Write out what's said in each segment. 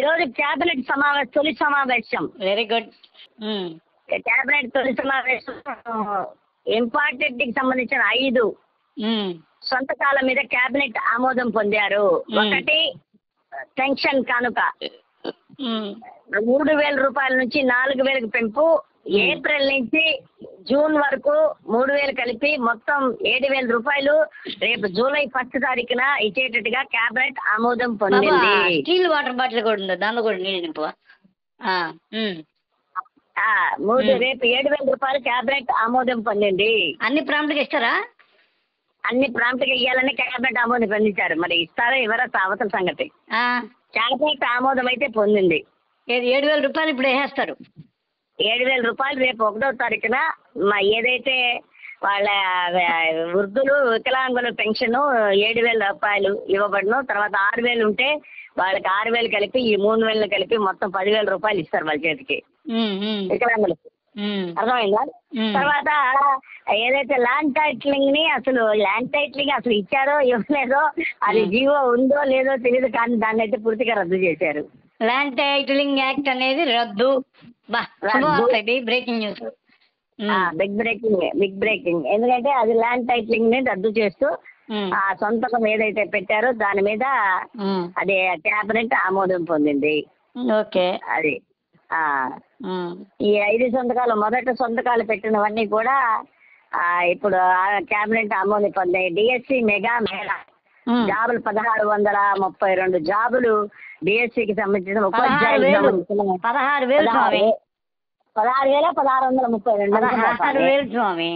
రోజు కేబినెట్ తొలి సమావేశం. Very good. కేబినెట్ తొలి సమావేశం ఇంపార్టెంట్ కి సంబంధించిన 5 సొంతకాల మీద కేబినెట్ ఆమోదం పొందారు. ఒకటి పెన్షన్ కానుక 3,000 రూపాయల నుంచి 4,000 పెంపు. ఏప్రిల్ నుంచి జూన్ వరకు 3,000 కలిపి మొత్తం 7,000 రూపాయలు రేపు జూలై 1 తారీఖున ఇచ్చేటట్టుగా కేబినెట్ ఆమోదం పొందింది. స్టీల్ వాటర్ బాటిల్ కూడా ఉంది, దానిలో కూడా నీళ్ళు నింపు. రేపు 7,000 రూపాయలు కేబినెట్ ఆమోదం పొందింది. అన్ని ప్రాంప్ట్ గా ఇస్తారా? అన్ని ప్రాంప్ట్ గా ఇవ్వాలని కేబినెట్ ఆమోదం పొందించారు. మరి ఇస్తారా ఇవ్వరా అవతల సంగతి. కేబినెట్ ఆమోదం అయితే పొందింది. 7,000 రూపాయలు ఇప్పుడు వేసేస్తారు. 7,000 రూపాయలు రేపు 1వ తారీఖున ఏదైతే వాళ్ళ వృద్ధులు వికలాంగుల పెన్షన్ 7,000 రూపాయలు ఇవ్వబడును. తర్వాత 6,000 ఉంటే వాళ్ళకి 6,000 కలిపి ఈ 3,000 కలిపి మొత్తం 10,000 రూపాయలు ఇస్తారు వాళ్ళ చేతికి వికలాంగులకు. అర్థమైందా? తర్వాత ఏదైతే ల్యాండ్ టైటిలింగ్ అసలు ఇచ్చారో ఇవ్వలేదో, అది జీవో ఉందో లేదో తెలియదు, కానీ దాన్ని అయితే పూర్తిగా రద్దు చేశారు. ల్యాండ్ టైటిలింగ్ యాక్ట్ అనేది రద్దు. Breaking news. Big breaking. ఎందుకంటే అది ల్యాండ్ టైటిలింగ్ ని రద్దు చేస్తూ ఆ సొంతకం ఏదైతే పెట్టారో దాని మీద అది కేబినెట్ ఆమోదం పొందింది. ఓకే. అది ఈ 5 సంతకాలు మొదట సంతకాలు పెట్టినవన్నీ కూడా ఇప్పుడు కేబినెట్ ఆమోదం పొందాయి. డిఎస్సి మెగా జాబులు 1,632 జాబులు డిఎస్సికి సంబంధించిన ఉపాధ్యాయులు 16,632 స్వామి.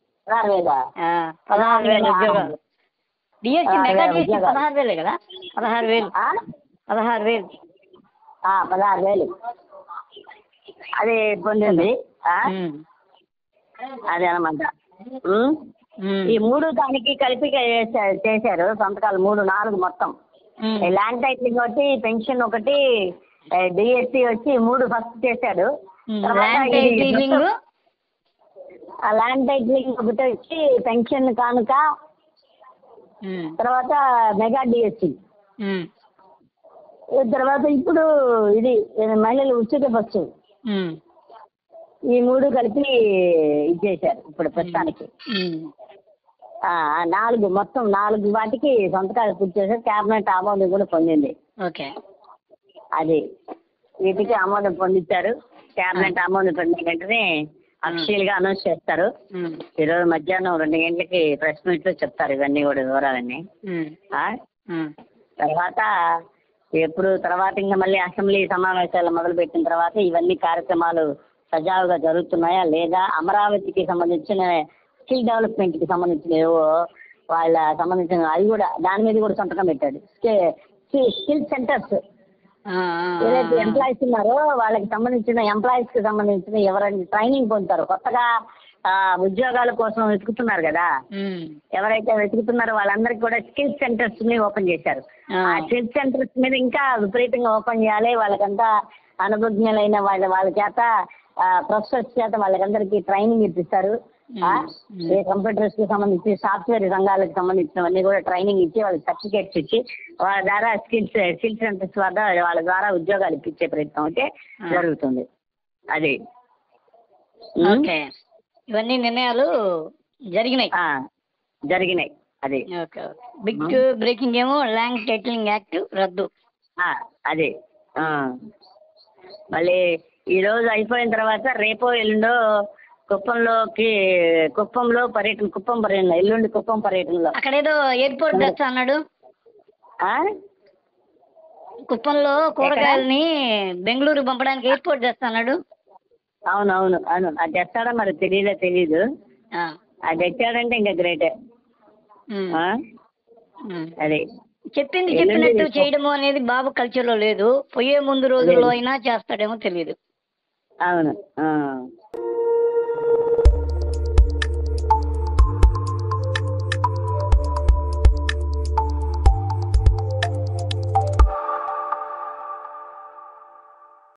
16,000 ఉద్యోగాలు. డిఎస్సి మెగా డిఎస్సి 16,000 కదా? 16,000 అది పొందింది. అదే అనమాట. ఈ 3 దానికి కలిపి చేశారు సంతకాలు. 3, 4 మొత్తం. ల్యాండ్ టైటిలింగ్ ఒకటి, పెన్షన్ ఒకటి, డిఎస్సి వచ్చి 3 ఫస్ట్ చేశాడు. ల్యాండ్ టైటిలింగ్ ఒకటి వచ్చి పెన్షన్ కానుక, తర్వాత మెగా డిఎస్సి, తర్వాత ఇప్పుడు ఇది మహిళలు ఉచిత బస్సు, ఈ 3 కలిపి ఇచ్చేశారు ఇప్పుడు ప్రస్తుతానికి. 4 మొత్తం 4 వాటికి సంతకాలు పూర్తి చేశారు. కేబినెట్ ఆమోదం కూడా పొందింది. ఓకే. అది వీటికి ఆమోదం పొందించారు. కేబినెట్ ఆమోదం పొందిన వెంటనే అఫీషియల్ గా అనౌన్స్ చేస్తారు. ఈరోజు మధ్యాహ్నం 2 గంటలకి ప్రెస్ మీట్ లో చెప్తారు ఇవన్నీ కూడా వివరాలన్నీ. తర్వాత ఇంకా మళ్ళీ అసెంబ్లీ సమావేశాలు మొదలు పెట్టిన తర్వాత ఇవన్నీ కార్యక్రమాలు సజావుగా జరుగుతున్నాయా లేదా, అమరావతికి సంబంధించిన స్కిల్ డెవలప్మెంట్ కి సంబంధించిన వాళ్ళ సంబంధించిన అది కూడా దాని మీద కూడా సంతకం పెట్టాడు. స్కిల్ సెంటర్స్ ఏదైతే ఎంప్లాయీస్ ఉన్నారో వాళ్ళకి సంబంధించిన ఎంప్లాయీస్ కి సంబంధించిన ఎవరైనా ట్రైనింగ్ పొందుతారో, కొత్తగా ఉద్యోగాల కోసం వెతుకుతున్నారు కదా, ఎవరైతే వెతుకుతున్నారో వాళ్ళందరికీ కూడా స్కిల్ సెంటర్స్ ని ఓపెన్ చేశారు. ఆ స్కిల్ సెంటర్స్ మీద ఇంకా విపరీతంగా ఓపెన్ చేయాలి. వాళ్ళకంతా అనుభజ్ఞులైన వాళ్ళ చేత ప్రొఫెసర్స్ చేత వాళ్ళకందరికీ ట్రైనింగ్ ఇప్పిస్తారు. కంప్యూటర్స్ కి సంబంధించి సాఫ్ట్వేర్ రంగాలకు సంబంధించినవన్నీ కూడా ట్రైనింగ్ ఇచ్చి వాళ్ళకి సర్టిఫికేట్స్ ఇచ్చి వాళ్ళ ద్వారా స్కిల్ సెంటర్స్ వాళ్ళ ద్వారా ఉద్యోగాలు ఇప్పించే ప్రయత్నం అయితే జరుగుతుంది. అది ఇవన్నీ నిర్ణయాలు జరిగినాయి. అది బిగ్ బ్రేకింగ్ ఏమో ల్యాండ్ టైటిలింగ్ యాక్ట్ రద్దు. అదే మళ్ళీ ఈ రోజు అయిపోయిన తర్వాత రేపో ఎల్లుండో కుప్పంలో పర్యటన ఎల్లుండి కుప్పం పర్యటనలో అక్కడేదో ఎయిర్పోర్ట్ తెస్తా అన్నాడు. కుప్పంలో కూరగాయలని బెంగళూరు పంపడానికి ఎయిర్పోర్ట్ తెస్తా అన్నాడు. అవును అది తెస్తాడా మరి తెలీదు. అది తెచ్చాడంటే ఇంకా గ్రేటే. అదే చెప్పినట్టు చేయడము అనేది బాబు కల్చర్ లో లేదు. పోయే ముందు రోజుల్లో అయినా చేస్తాడేమో తెలియదు. అవును.